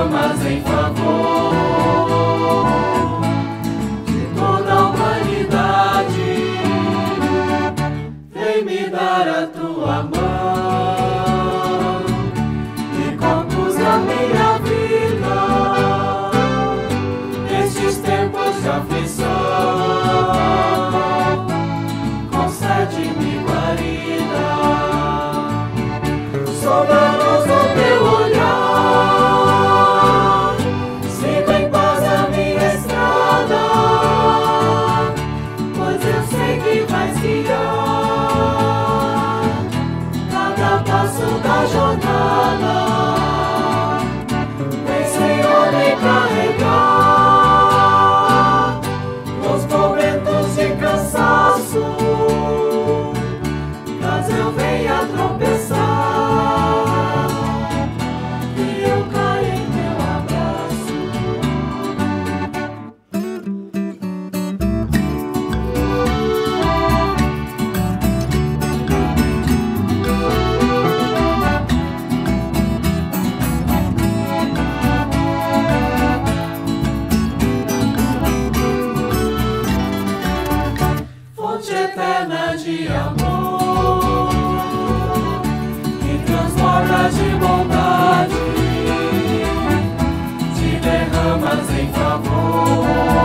derramas em favor de toda a humanidade. Vem me dar a tua mão e conduz a minha vida nestes tempos de aflição. Concede-me guarida sob a luz do teu olhar. Siga em paz a minha estrada, pois eu sei que vais guiar cada passo da jornada. Vem, Senhor, me carregar nos momentos de cansaço, caso eu venha tropeçar e eu caia em teu abraço. Fonte eterna de amor, que transborda de bondade, te derramas em favor